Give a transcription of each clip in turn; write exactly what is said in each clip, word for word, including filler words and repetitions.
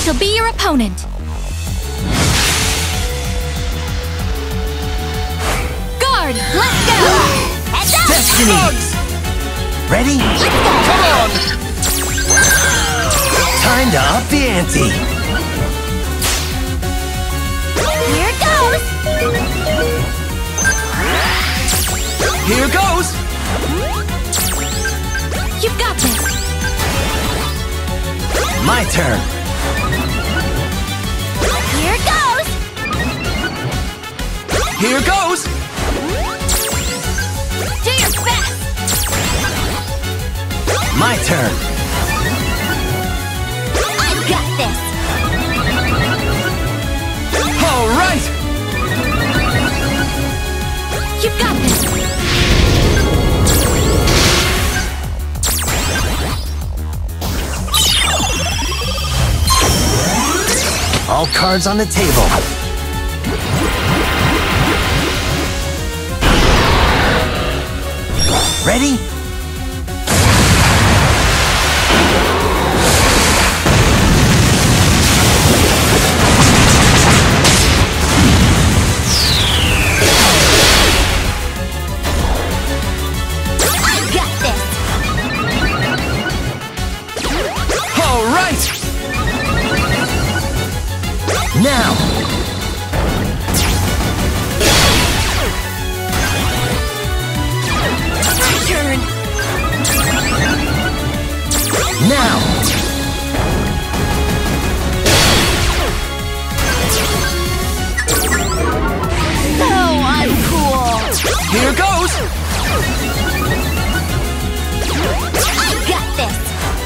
shall be your opponent. Guard, let's go! Heads up! Destiny! Bugs! Ready? Let's go! Come on! Time to up the ante! Here it goes! Here goes! You've got this! My turn! Here it goes! Here goes! Do your best! My turn! I've got this! All right! You've got this! All cards on the table. Ready? I've got this! All right! Now! My turn! Now! So uncool! Here goes! I've got this!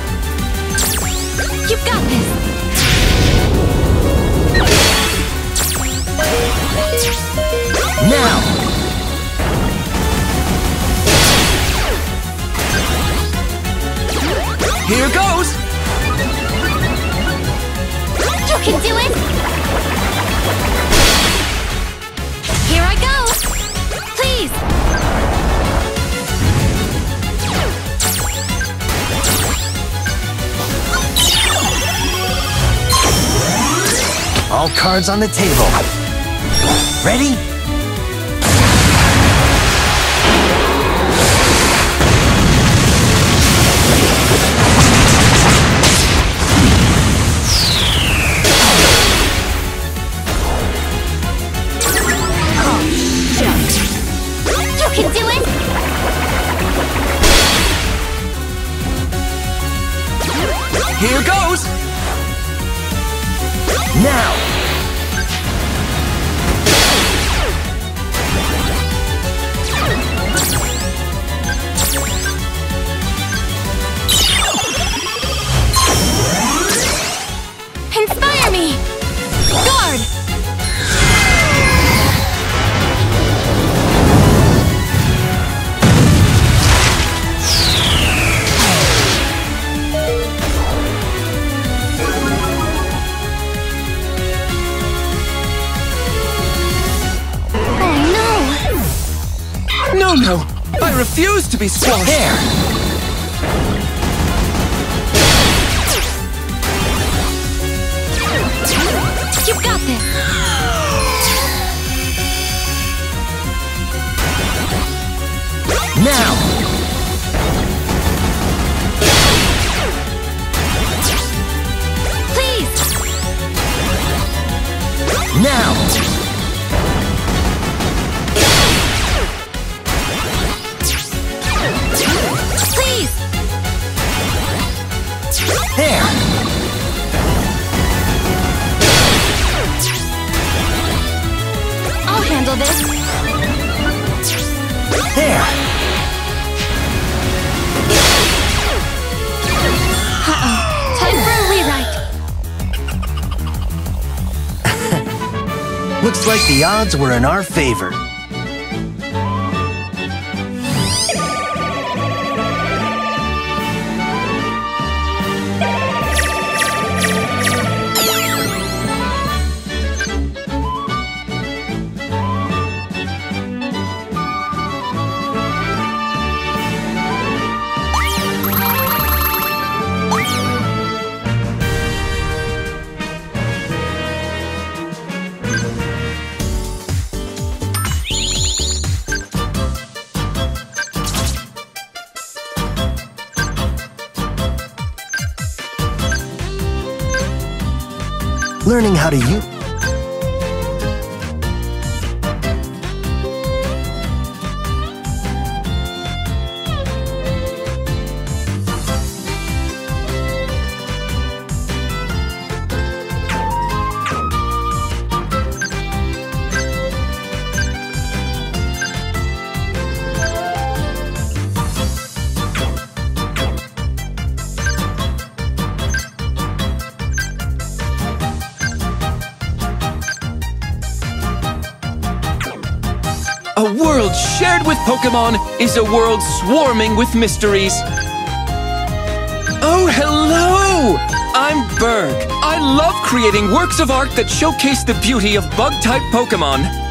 You've got this! Now! Here goes! You can do it! Here I go! Please! All cards on the table. Ready? You can do it! Here goes! Now! Inspire me! Guard! Oh No, no! I refuse to be squashed! There! no! You've got this! Now! Please! Now! Please! There! I'll handle this! There! Uh-oh. Time for a rewrite! Looks like the odds were in our favor. Learning how to use... A world shared with Pokémon is a world swarming with mysteries. Oh, hello! I'm Berg. I love creating works of art that showcase the beauty of bug-type Pokémon.